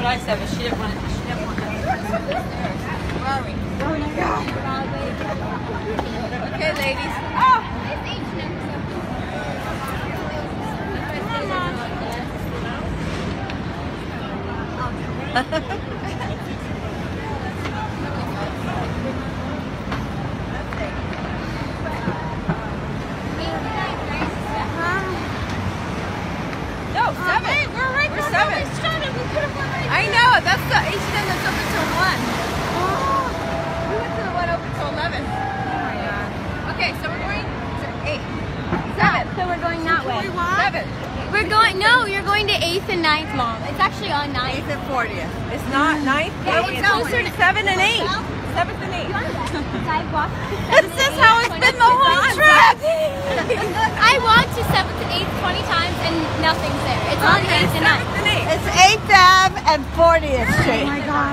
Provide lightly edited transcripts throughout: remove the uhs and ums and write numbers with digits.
try 7. She didn't want that. Where are we? Oh my God. Okay, ladies. Oh! No, 7. We're right. We're 7. I know. That's the H&M that's open till 1. We went to the one open till 11. Oh my God. Okay, so we're going to 8. 7. So we're going that way. 7. We're going, no, you're going to 8th and 9th, Mom. It's actually on 9th. 8th and 40th. It's not 9th. Yeah, it's closer to 7 and 8. 7th and 8th. This is how it's been the whole trip. I walked to 7th and 8th 20 times and nothing's there. It's on 8th and 9th. It's 8th Ave and 40th Street. Oh my God.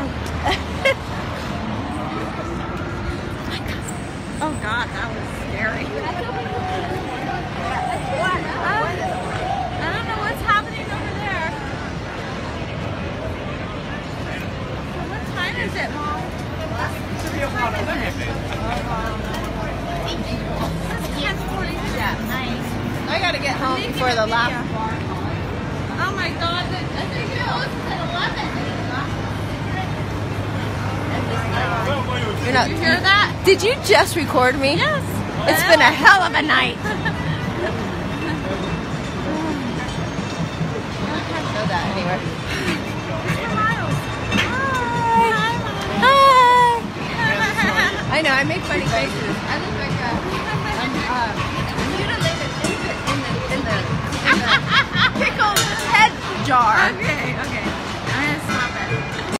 Oh God, that was scary. I don't know what's happening over there. What time is it, Mom? I gotta get home before the last bar. Oh my God, I think it opens at 11. You're not, you hear that? Did you just record me? Yes. It's been a hell of a night. I can't show that anywhere. Hi. I know, I make funny faces. I look like I'm mutilated in the pickled head jar. Okay.